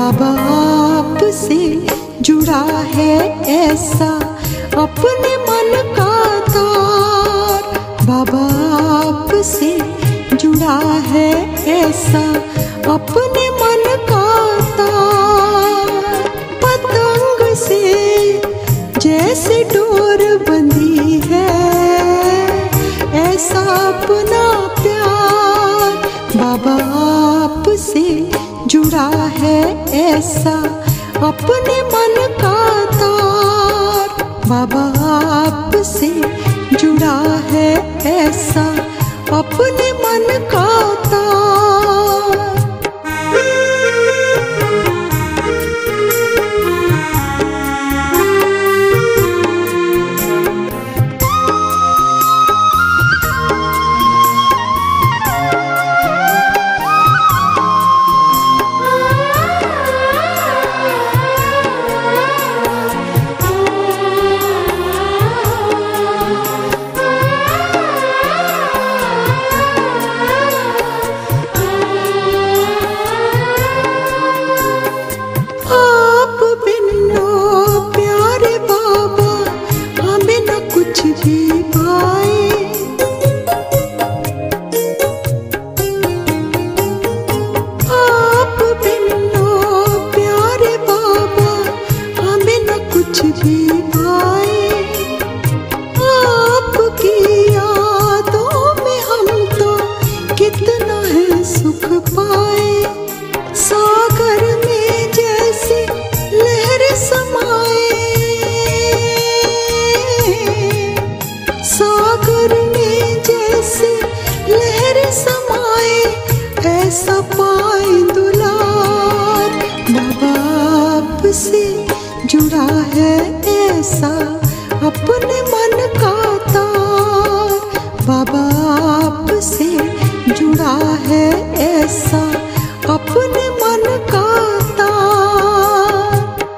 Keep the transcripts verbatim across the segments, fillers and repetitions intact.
बाबा आपसे जुड़ा है ऐसा अपने मन का तार। बाबा आपसे जुड़ा है ऐसा अपने मन का तार। पतंग से जैसे डोर बंधी है ऐसा अपना प्यार। बाबा आपसे जुड़ा है ऐसा अपने मन का तार। बाबा आपसे जुड़ा है ऐसा अपने मन का तार। ऐसा पाए दुलार। बाबा आपसे जुड़ा है ऐसा अपने मन का तार। बाबा आपसे जुड़ा है ऐसा अपने मन का तार।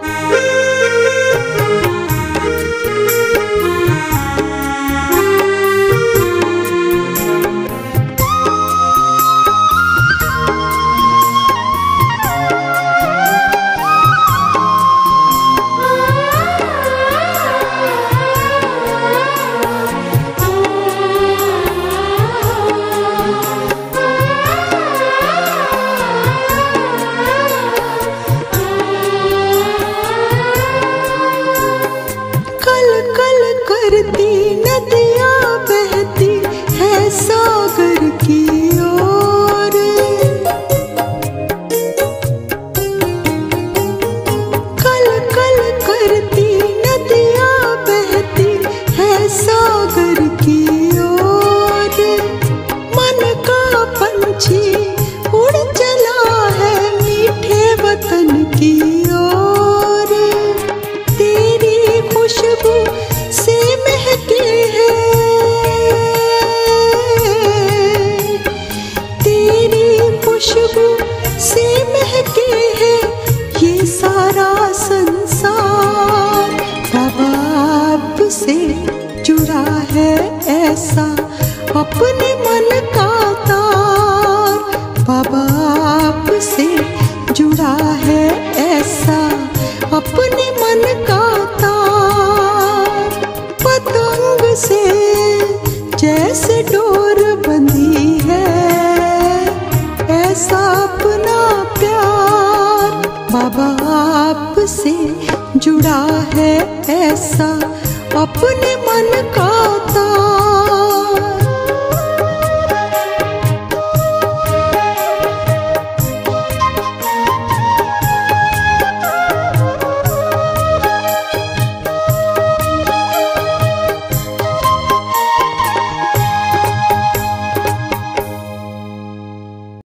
नदियाँ बहती है सागर की ओर। कल कल करती नदियाँ बहती है सागर की ओर। मन का पंछी उड़ चला है मीठे वतन की ओर। तेरी खुशबू से महके है तेरी खुशबू से महके है ये सारा संसार। बाबा आपसे जुड़ा है ऐसा अपने मन का तार। बाबा आपसे जुड़ा है ऐसा अपने मन का तार। पतंग से जैसे डोर बंधी है ऐसा अपना प्यार। बाबा आपसे जुड़ा है ऐसा अपने मन का तार।